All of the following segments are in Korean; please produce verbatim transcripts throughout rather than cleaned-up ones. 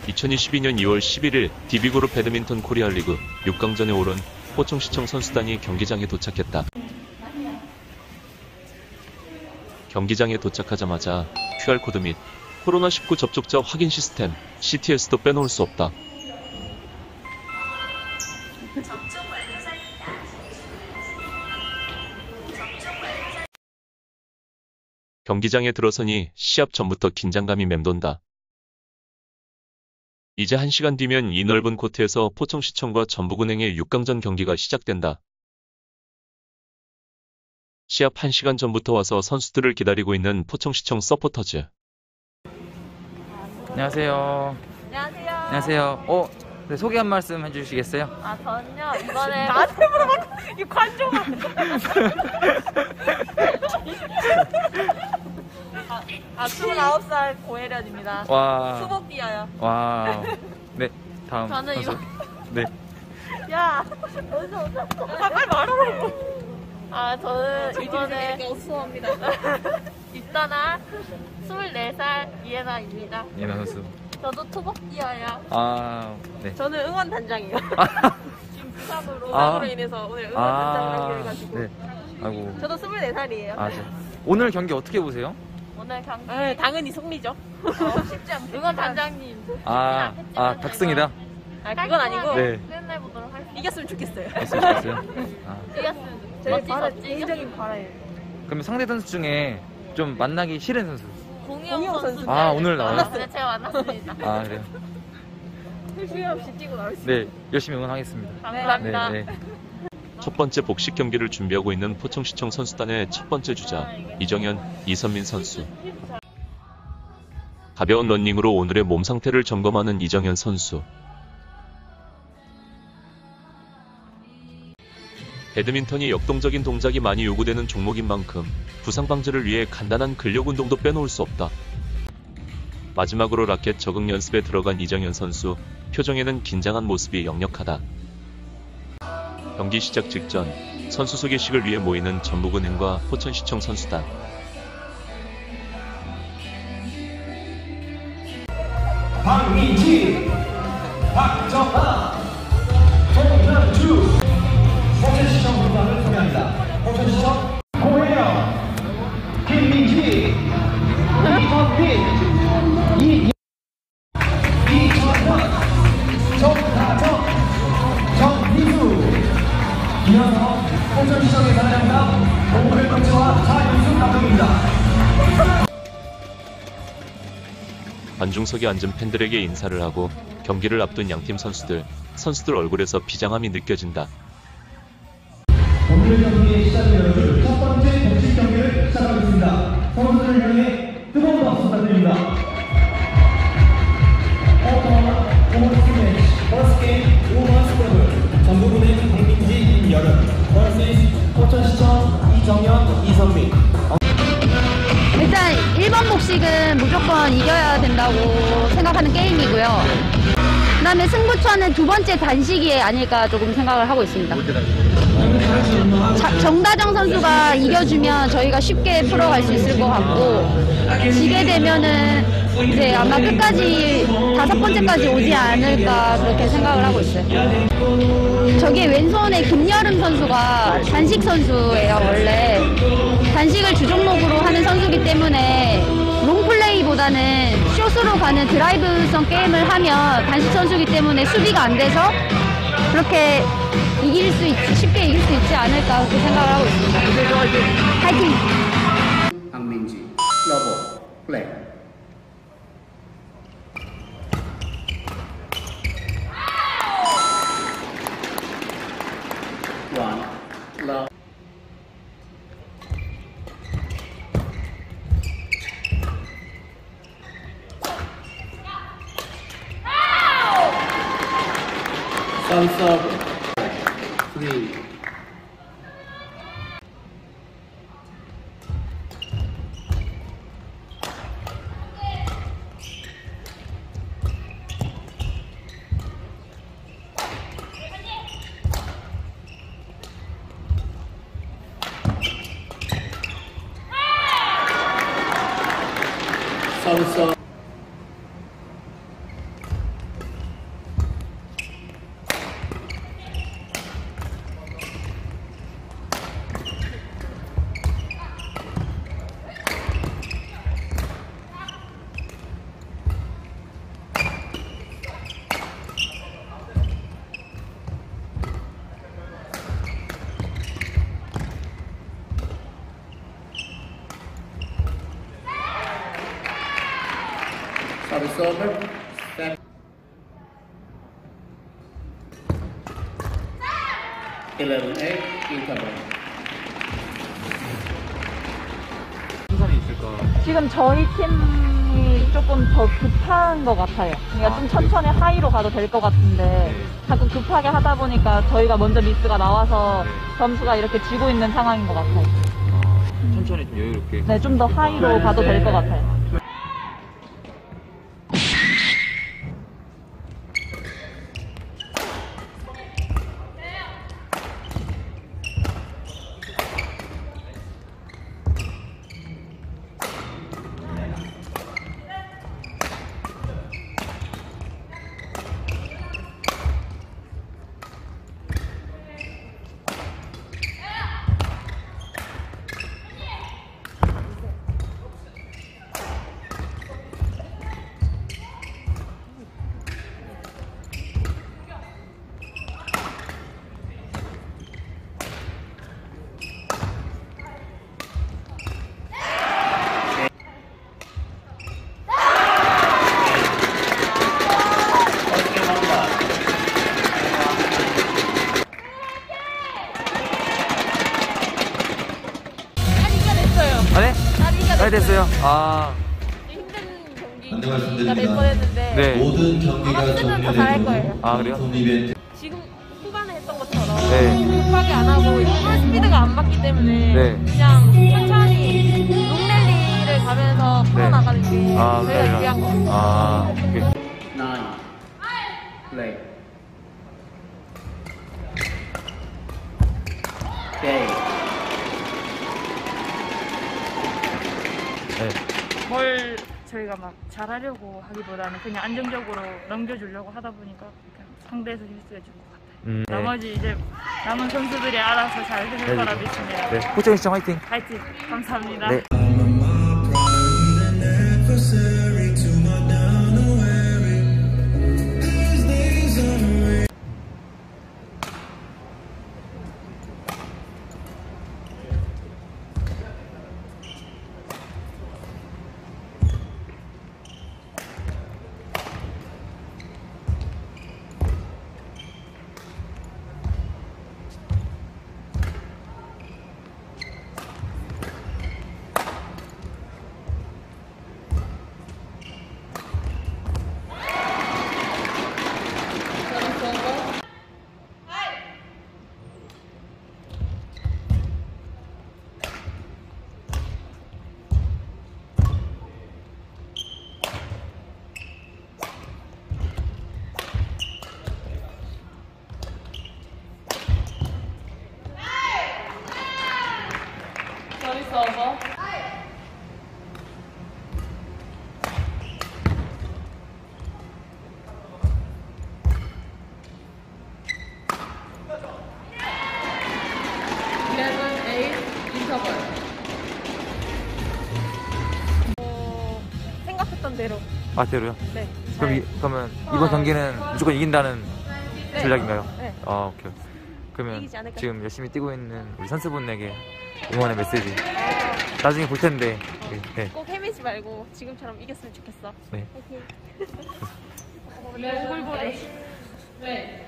이천이십이 년 이월 십일일 디비그룹 배드민턴 코리아 리그 육 강전에 오른 포청시청 선수단이 경기장에 도착했다. 경기장에 도착하자마자 큐알코드 및 코로나 십구 접촉자 확인 시스템 씨티에스도 빼놓을 수 없다. 경기장에 들어서니 시합 전부터 긴장감이 맴돈다. 이제 한 시간 뒤면 이 넓은 코트에서 포청시청과 전북은행의 육 강전 경기가 시작된다. 시합 한 시간 전부터 와서 선수들을 기다리고 있는 포청시청 서포터즈. 안녕하세요. 안녕하세요. 안녕하세요. 어, 네, 소개 한 말씀 해주시겠어요? 아, 저는요, 이번에. 나한테 물어봤고, 이 관종. 아, 아, 스물아홉 살 고혜련입니다. 와. 수복 뛰어요. 와. 네, 다음. 저는 선수. 이거. 네. 야, 어디서 오셨어? 아, 빨리 말하라고. 아, 저는 이번에. 어수합니다. 입단한 스물네 살 이혜나입니다. 예나 선수. 저도 투복 뛰어요. 아, 네. 저는 응원 단장이에요. 지금 부상으로, 아. 부상으로 인해서 오늘 응원 단장을 하기로 해가지고. 네. 아이고. 저도 스물네 살이에요. 아, 네. 오늘 경기 어떻게 보세요? 오늘 경기. 네, 당연히 승리죠. 어, 쉽지 않 응원 단장님. 아, 아, 닥승이다. 아, 그건 아니고. 네. 끝내 보도록 할게요. 이겼으면 좋겠어요. 했으면 좋겠어요. 아. 이겼으면 좋겠어요. 제 바람, 개인적인 바람이에요. 그럼 상대 선수 중에 좀 만나기 싫은 선수? 공이영 선수. 아, 오늘 나와요? 만났어요. 제가 만났습니다. 아, 그래요? 후회 없이 뛰고 나올 수 있어요. 네, 열심히 응원하겠습니다. 감사합니다. 네, 네. 첫 번째 복식 경기를 준비하고 있는 포청시청 선수단의 첫 번째 주자 이정현, 이선민 선수. 가벼운 러닝으로 오늘의 몸 상태를 점검하는 이정현 선수. 배드민턴이 역동적인 동작이 많이 요구되는 종목인 만큼 부상 방지를 위해 간단한 근력 운동도 빼놓을 수 없다. 마지막으로 라켓 적응 연습에 들어간 이정현 선수, 표정에는 긴장한 모습이 역력하다. 경기 시작 직전 선수 소개식을 위해 모이는 전북은행과 포천시청 선수단. 박민지, 박정아, 송현주, 포천시청 선수단을 소개합니다. 포천시청 고혜영, 김민지, 이선민, 이 이천원, 정다정, 정미수. 이어서 포천시청의 사장님과 동호회 코치와 차윤수 감독입니다. 관중석에 앉은 팬들에게 인사를 하고 경기를 앞둔 양팀 선수들, 선수들 얼굴에서 비장함이 느껴진다. 오늘 경기의 시작을 열어줄 첫 번째 복식 경기를 시작하겠습니다. 선수들을 향해 뜨거운 박수 부탁드립니다. 어떤 오버스 매치, 퍼스트 게임, 오버스 더블, 전북은행 박민지, 임여름, vs 포천시청 이정현, 이선민. 일단 일 번 복식은 무조건 이겨야 된다고 생각하는 게임이고요. 그 다음에 승부처는 두 번째 단식이 아닐까 조금 생각을 하고 있습니다. 자, 정다정 선수가 이겨주면 저희가 쉽게 풀어갈 수 있을 것 같고, 지게 되면은 이제 아마 끝까지 다섯 번째까지 오지 않을까 그렇게 생각을 하고 있어요. 저기 왼손에 김여름 선수가 단식 선수예요. 원래 단식을 주종목으로 하는 선수이기 때문에 롱플레이보다는 숏으로 가는 드라이브성 게임을 하면 단식 선수이기 때문에 수비가 안 돼서 그렇게 이길 수 있지, 쉽게 이길 수 있지 않을까 그렇게 생각을 하고 있습니다. 파이팅! 박민지, 러버, 플레이. 원, 러브. 서브, 쓰리. 서브, 서브. Service over. Set. eleven eight. Interval. 승산이 있을까? 지금 저희 팀이 조금 더 급한 것 같아요. 그러니까 아, 좀 천천히 하이로 가도 될 것 같은데 네. 자꾸 급하게 하다 보니까 저희가 먼저 미스가 나와서 네. 점수가 이렇게 지고 있는 상황인 것 같아요. 아, 천천히 좀 여유롭게. 네, 좀 더 하이로 가도 될 것 같아요. 아, 네? 잘 됐어요. 아, 힘든 경기가 될 뻔했는데 네. 모든 경기가 알았으면 더 잘할 거예요. 아, 그래요? 홈 이벤트 지금 후반에 했던 것처럼 네. 급하게 안 하고 볼 스피드가 안 맞기 때문에 네. 그냥 천천히 롱랠리를 가면서 풀어나가는 게 아, 저희가 네. 유리한 것 같아요. 아, 오케이. Nine. Play. Day. 네. 뭘 저희가 막 잘하려고 하기보다는 그냥 안정적으로 넘겨주려고 하다 보니까 그냥 상대에서 실수해 준 것 같아요. 음, 네. 나머지 이제 남은 선수들이 알아서 잘 해낼 네. 거라 믿습니다. 네. 호정 시청 화이팅! 파이팅! 감사합니다. 네. 어, 생각했던 대로. 아, 대로요? 네. 그럼 이, 그러면 이번 경기는 무조건 이긴다는 네. 전략인가요? 네. 아, 오케이. 그러면 이기지 않을까요? 지금 열심히 뛰고 있는 우리 선수분에게 응원의 메시지 나중에 볼 텐데. 네. 꼭 헤매지 말고 지금처럼 이겼으면 좋겠어. 네. 파이팅. 네, 골고루. 네.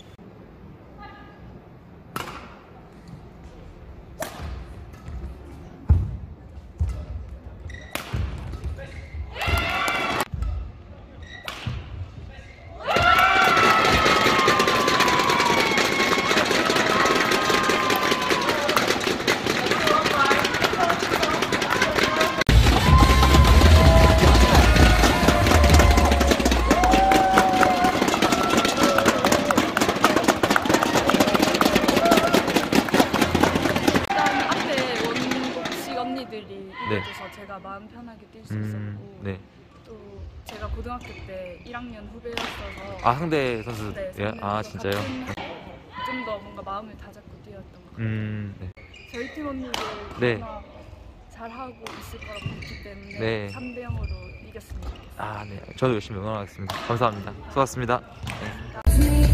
이겨줘서 제가 마음 편하게 뛸 수 음, 있었고 네. 또 제가 고등학교 때 일 학년 후배였어서 아, 상대 선수. 네, 예? 아, 진짜요? 좀 더 뭔가 마음을 다잡고 뛰었던 것 같아요. 음, 네. 저희 팀 언니들 네. 아마 잘하고 있을 거라고 믿기 때문에 네. 삼 대 영으로 이겼으면 좋겠어요. 아, 네. 저도 열심히 응원하겠습니다. 감사합니다. 수고하셨습니다. 네.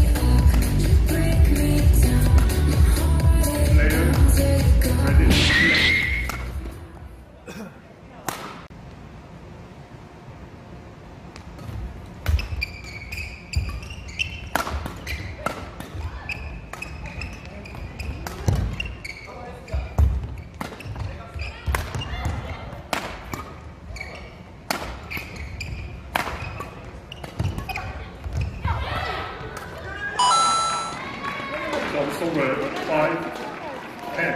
five, ten.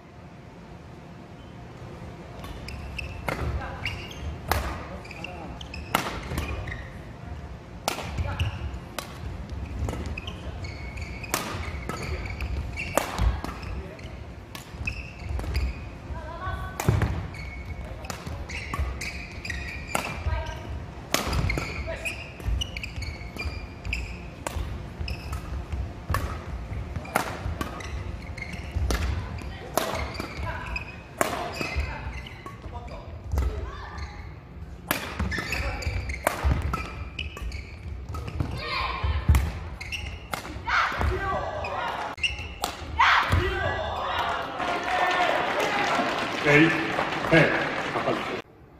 에잇, 백. 바꿔주세요.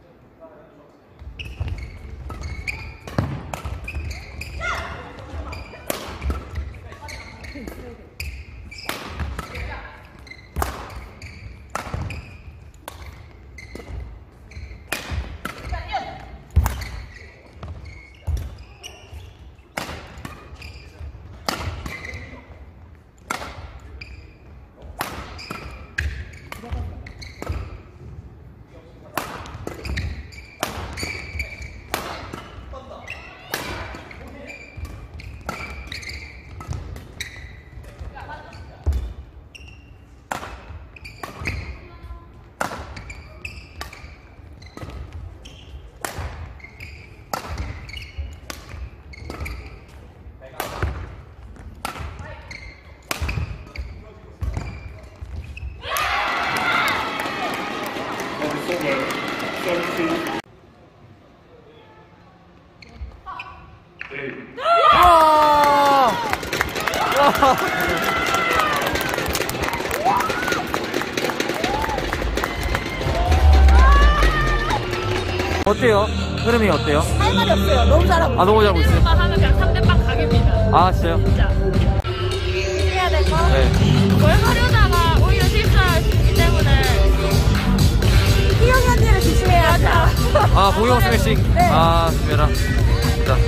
어때요? 흐름이 어때요? 할 말이 없어요. 너무 잘하고 아, 너무 잘하고 있어요. 만 하면 그냥 삼 대 빵 가격입니다. 아, 진짜요? 진짜. 해야 될 거. 네. 뭘 하려다가 오히려 실수할 수 있기 때문에. 희영 언니를 조심해야죠. 아, 공영 스매싱. 네. 아, 조심해라. 자.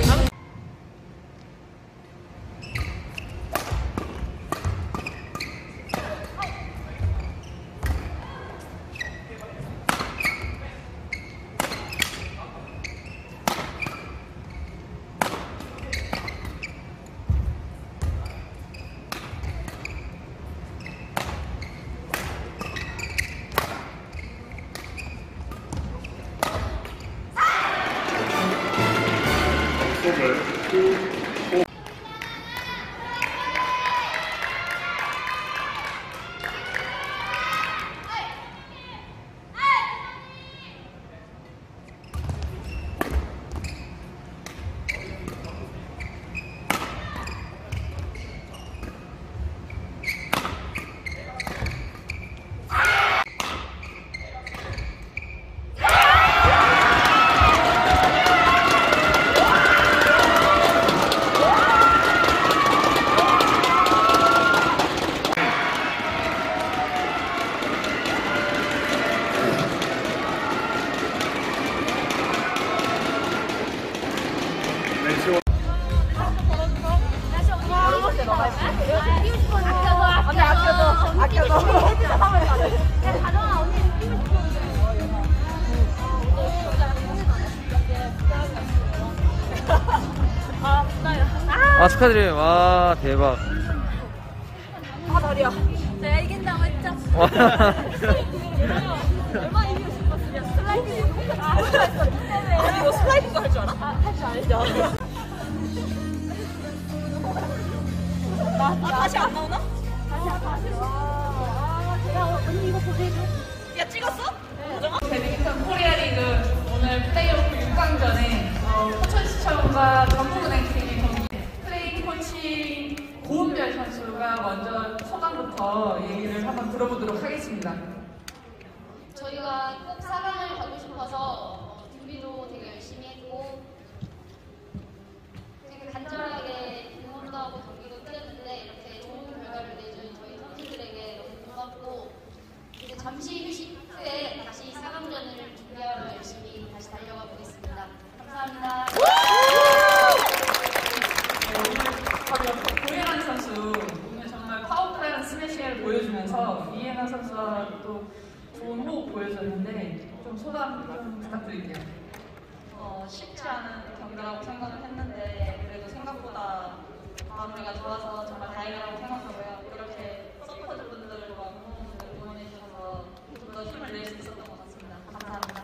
언니 아껴줘. 아껴줘. 가져와 언니. 아, 축하드려요. 와, 대박. 아 머리야. 제가 이긴다고 했죠. 얼마 이기고 싶었으냐. 슬라이드. 아, 아니 너 슬라이드도 할 줄 알아? 아, 할 줄 알죠. 아, 다시 안 나오나? 다시 다시. 아, 제가 언니 이거 보세요. 야 찍었어? 배드민턴 코리아 리그 오늘 플레이오프 육 강전에 어, 포천시청과 전북은행 팀이 경기. 플레이 코치 고은별 선수가 먼저 소감부터 얘기를 한번 들어보도록 하겠습니다. 저희가 꼭 사 강을 가고 싶어서 어, 준비도 되게 열심히 했고 되게 간절하게 응원도 하고 경기도 뛰었는데 이렇게 좋은 결과를 내준 저희 선수들에게 너무 고맙고 이제 잠시 휴식 후에 다시 사 강전을 준비하러 열심히 다시 달려가 보겠습니다. 감사합니다. 오늘 고혜란 선수 오늘 정말 파워풀한 스매시를 소감 좀 부탁드릴게요. 어, 쉽지 않은 경기라고 생각을 했는데 그래도 생각보다 마무리가 좋아서 정말 다행이라고 생각하고요. 이렇게 서포터분들과 응원분들 응원해 주셔서 좀 더 힘을 낼 수 있었던 것 같습니다. 감사합니다.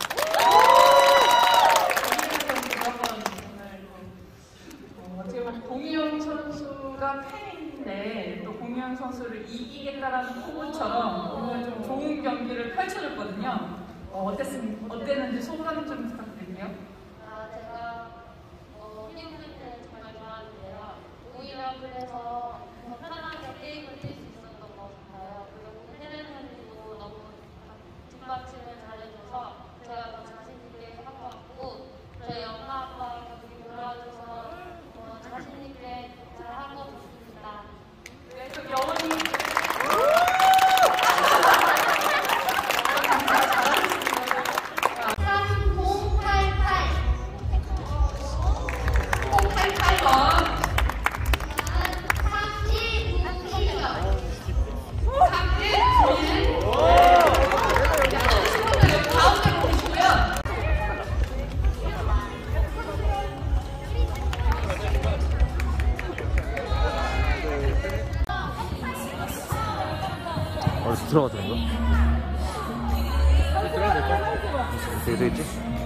어, 어떻게 보면 공유영 선수가 팬인데 또 공유영 선수를 이기겠다라는 포부처럼 오늘 좀 좋은 경기를 펼쳐줬거든요. 어, 어땠습, 어땠는지 소감 좀 부탁드릴게요. 아, 제가 어, 게임을 때 정말 좋아하는데요. 오히려 그래서 더 편하게 게임을 뛸 수 있었던 것 같아요. 그리고 혜련 선수도 너무 뒷받침을 잘해줘서 제가 더 자신 있게 한 것 같고 저희 엄마 아빠 경기 돌아와줘서 어, 자신 있게 잘 한 것 같습니다. 네, 그 영원히 어디서 들어가도 되는 거? 들어가도 될까? 어떻게 되어 있지?